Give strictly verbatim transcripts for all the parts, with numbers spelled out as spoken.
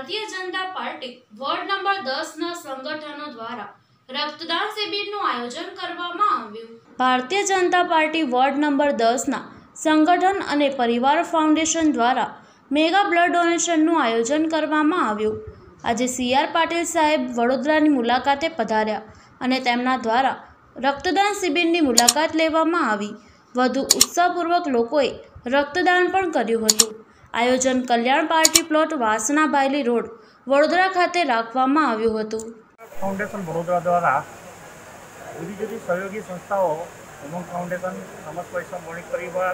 Bharatiya Janata party ward number दस ना संगठनों द्वारा रक्तदान शिबिरનું આયોજન કરવામાં આવ્યું। Bharatiya Janata party ward number દસ ના સંગઠન અને પરિવાર ફાઉન્ડેશન દ્વારા મેગા બ્લડ ડોનેશનનું આયોજન કરવામાં આવ્યું। આજે સી આર પાટીલ સાહેબ વડોદરાની મુલાકાતે પધાર્યા અને તેમના દ્વારા રક્તદાન શિબિરની મુલાકાત લેવામાં આવી। વધુ ઉત્સાહપૂર્વક લોકોએ રક્તદાન પણ કર્યું હતું। આયોજન Kalyan party plot Vasna Bhayli road Vadodara ખાતે રાખવામાં આવ્યું હતું। फाउंडेशन वडोदरा द्वारा जुदी जुदी सहयोगी संस्थाओं उमंग फाउंडेशन समस्त पैसा मोनिक परिवार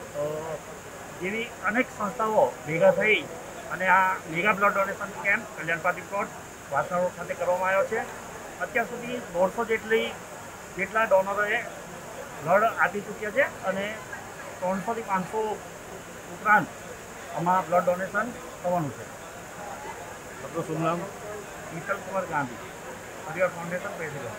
जेवी अनेक संस्थाओं भेगा थई अने आ mega blood donation camp Kalyan party plot Vasna road खाते करवामां आव्यो छे। अत्यार सुधी दौड़सो जेटली जेटला डोनरोए ब्लड आपी चूक्या छे अने त्रणसो थी पांचसो उपरांत आमां ब्लड डोनेशन थवानुं छे। आपनुं शुभ नाम? मित्तल कुमार गांधी, परिवार फाउंडेशन प्रेसिडेंट।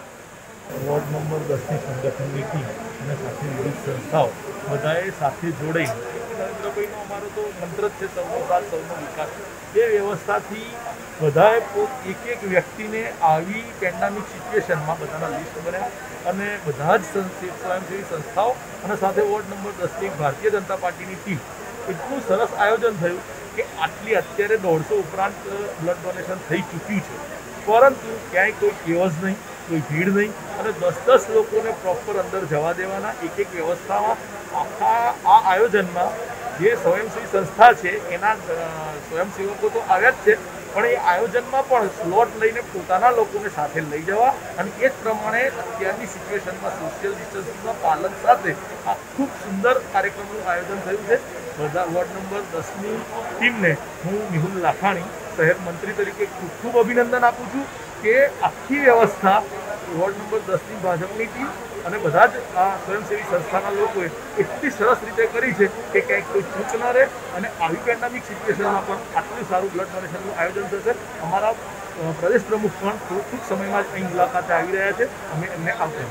वोर्ड नंबर दस की संगठन की टीम અને સાથે વિવિધ સંસ્થાઓ બધાએ સાથે જોડાઈ નરેન્દ્રભાઈનો અમારો તો મંત્ર જ છે સૌનો સાથ સૌનો વિકાસ। એ વ્યવસ્થાથી બધાએ એક એક વ્યક્તિને આવી પેન્ડામિક સિચ્યુએશનમાં બધાના લિસ્ટ બન્યા અને બધા જ સ્વયંસેવી સંસ્થાઓ અને સાથે વોર્ડ નંબર દસની ભારતીય જનતા પાર્ટીની ટીમ એટલું સરસ આયોજન થયું કે આટલી અત્યારે દોઢસો ઉપરાંત બ્લડ ડોનેશન થઈ ચૂક્યું છે, પરંતુ ક્યાંય કોઈ કેવસ નહીં, કોઈ ભીડ નહીં અને દસ દસ લોકોને પ્રોપર અંદર જવા દેવાના એક એક વ્યવસ્થામાં આખા આ આયોજનમાં જે સ્વયંસેવી સંસ્થા છે એના સ્વયંસેવકો તો આવ્યા જ છે, પણ એ આયોજનમાં પણ સ્લોટ લઈને પોતાના લોકોને સાથે લઈ જવા અને એ જ પ્રમાણે અત્યારની સિચ્યુએશનમાં સોશિયલ ડિસ્ટન્સિંગના પાલન સાથે આ ખૂબ સુંદર કાર્યક્રમનું આયોજન થયું છે। બધા વોર્ડ નંબર દસની ટીમને હું મેહુલ લાખાણી શહેર મંત્રી તરીકે ખૂબ ખૂબ અભિનંદન આપું છું કે આખી વ્યવસ્થા વોર્ડ નંબર દસની ભાજપની ટીમ અને બધા જ આ સ્વયંસેવી સંસ્થાના લોકોએ એટલી સરસ રીતે કરી છે કે ક્યાંક કોઈ ચૂક ન રહે અને આવી પેન્ડામિક સિચ્યુએશનમાં પણ આટલું સારું બ્લડ ડોનેશનનું આયોજન થશે। અમારા પ્રદેશ પ્રમુખ પણ ટૂંક સમયમાં જ અહીં મુલાકાતે આવી રહ્યા છે, અમે એમને આવશે।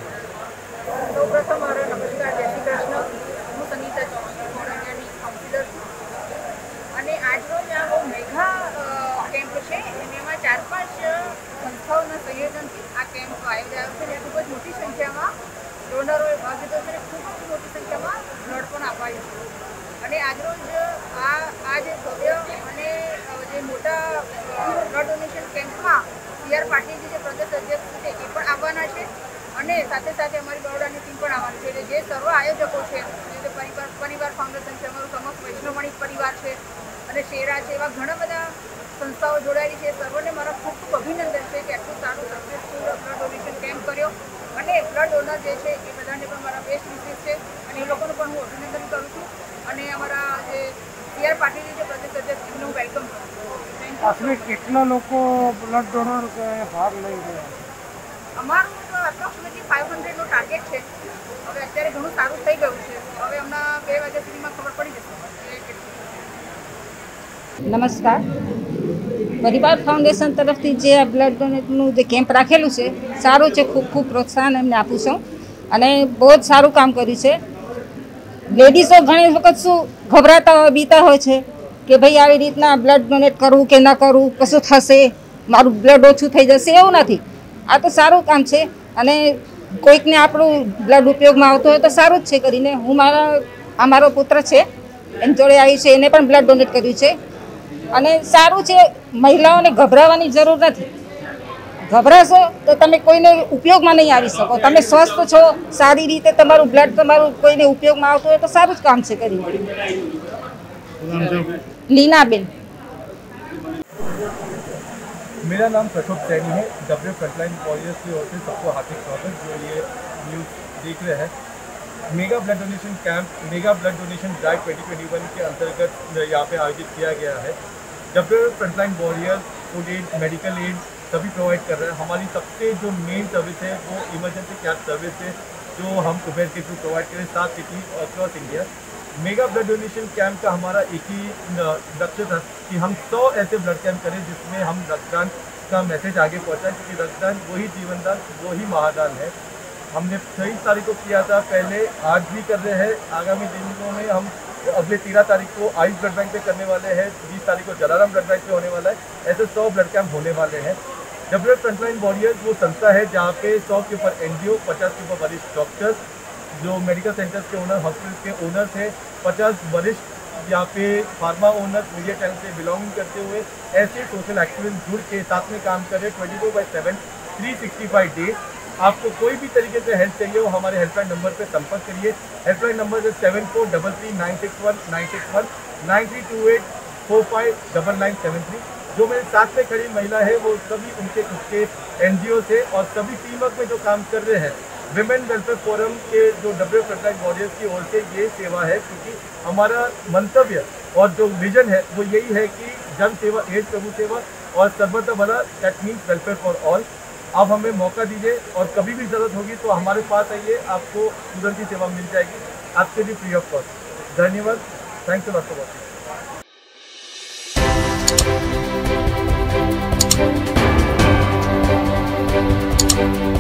સૌપ્રથમ મારો નમસ્કાર, જય શ્રી કૃષ્ણ। હું સનીતા ચોકસીની કાઉન્સિલર છું અને આજરોજ આ બહુ મેઘા કેમ્પ છે એમાં ચાર પાંચ સંસ્થાઓના સંયોજનથી આ કેમ્પ આયોજાયો છે અને ખૂબ જ મોટી સંખ્યામાં ડોનરોએ ભાગ લીધો છે અને ખૂબ જ મોટી સંખ્યામાં બ્લડ પણ અપાયું છે અને આજરોજ આ આ જે ભવ્ય અને જે મોટા બ્લડ ડોનેશન કેમ્પમાં સી આર પાટીલજી જે પ્રદેશ અધ્યક્ષ છે એ પણ આવવાના છે અને સાથે સાથે અમારી બરોડાની ટીમ પણ આવવાની છે। જે સર્વ આયોજકો છે જે પરિવાર પરિવાર ફાઉન્ડેશન છે, અમારું સમસ્ત વૈષ્ણવણી પરિવાર છે અને શેરા છે, એવા ઘણા બધા સંસ્થાઓ જોડાયેલી છે। સર્વને મારા ખૂબ ખૂબ અભિનંદન છે કે આટલું સારું સક્સેસફુલ બ્લડ ડોનેશન કેમ્પ કર્યો અને બ્લડ ડોનર જે છે એ બધાને પણ મારા બેસ્ટ વિશેષ છે અને એ લોકોનું પણ હું અભિનંદન કરું છું અને અમારા જે સી આર પાટીલ જે પ્રદેશ અધ્યક્ષ એમને હું વેલકમ કરું છું। આશરે કેટલા લોકો બ્લડ ડોનર ભાગ લઈ રહ્યા? અમારું તો એપ્રોક્સિમેટલી ફાઇવ હંડ્રેડનું ટાર્ગેટ છે। હવે અત્યારે ઘણું સારું થઈ ગયું છે, હવે હમણાં બે વાગ્યા સુધીમાં ખબર પડી જશે। નમસ્કાર, પરિવાર ફાઉન્ડેશન તરફથી જે આ બ્લડ ડોનેટનું જે કેમ્પ રાખેલું છે સારું છે, ખૂબ ખૂબ પ્રોત્સાહન એમને આપું છું અને બહુ જ સારું કામ કર્યું છે। લેડીઝો ઘણી વખત શું ગભરાતા હોય, બીતા હોય છે કે ભાઈ આવી રીતના બ્લડ ડોનેટ કરવું કે ના કરવું, કશું થશે, મારું બ્લડ ઓછું થઈ જશે, એવું નથી। આ તો સારું કામ છે અને કોઈકને આપણું બ્લડ ઉપયોગમાં આવતું હોય તો સારું જ છે કરીને હું મારા આ મારો પુત્ર છે એની જોડે આવી છે, એને પણ બ્લડ ડોનેટ કર્યું છે અને સારું છે। મહિલાઓને ગભરાવાની જરૂર નથી, ગભરાશો તો તમે કોઈને ઉપયોગમાં નહીં આવી શકો। તમે સ્વસ્થ છો, સારી રીતે તમારું બ્લડ તમારું કોઈને ઉપયોગમાં આવતું હોય તો સારું જ કામ છે કરીને। લીનાબેન। मेरा नाम प्रशोभ सैनी है। डब्ल्यू फ्रंटलाइन वॉरियर्स की ओर से सबको हार्दिक स्वागत जो ये न्यूज़ देख रहे हैं। Mega blood donation camp mega blood donation drive twenty twenty one के अंतर्गत यहाँ पे आयोजित किया गया है। W frontline warriors food aid, medical aid सभी प्रोवाइड कर रहे हैं। हमारी सबसे जो मेन सर्विस है वो इमरजेंसी कैब सर्विस है जो हम कुबेर के थ्रू प्रोवाइड करें सात city across India. Mega blood donation camp का हमारा एक ही लक्ष्य था कि हम सौ ऐसे ब्लड कैंप करें जिसमें हम रक्तदान का मैसेज आगे पहुंचाएं, क्योंकि रक्तदान वही जीवनदान, वही महादान है। हमने तेईस तारीख को किया था पहले, आज भी कर रहे हैं। आगामी दिनों में हम अगले तेरह तारीख को आइस ब्लड बैंक पे करने वाले हैं, बीस तारीख को जलाराम ब्लड बैंक पे होने वाला है। ऐसे सौ ब्लड कैंप होने वाले हैं। डब्ल्यू एफ फ्रंटलाइन वॉरियर्स वो संस्था है जहाँ पे सौ के ऊपर एन जी ओ, पचास के ऊपर वरिष्ठ डॉक्टर्स, जो मेडिकल सेंटर्स के ओनर, हॉस्पिटल के ओनर्स हैं, पचास वरिष्ठ यहाँ पे फार्मा ओनर्स, मीडिया चैनल से बिलोंगिंग करते हुए ऐसे सोशल एक्टिविस्ट जुड़ के साथ में काम कर रहे twenty four by seven three sixty five days. आपको कोई भी तरीके से हेल्प चाहिए हो हमारे हेल्पलाइन नंबर पे संपर्क करिए। हेल्पलाइन नंबर है seven four double three nine six one nine six one nine three two eight four five double nine seven three. जो मेरे साथ में खड़ी महिला है वो सभी उनके उसके एन जी ओ से और सभी टीम वर्क में जो काम कर रहे हैं। विमेन वेलफेयर फोरम के जो डब्ल्यू फ्रंटलाइन वॉरियर्स की ओर से ये सेवा है, क्योंकि हमारा मंतव्य और जो विजन है वो यही है कि जन सेवा एज प्रभु सेवा और सर्वत्र भला, that means welfare for all. आप हमें मौका दीजिए और कभी भी ज़रूरत होगी तो हमारे पास आइए, आपको तुरंत ही सेवा मिल जाएगी, आपसे भी फ्री ऑफ कॉस्ट। धन्यवाद। Thanks a lot for watching.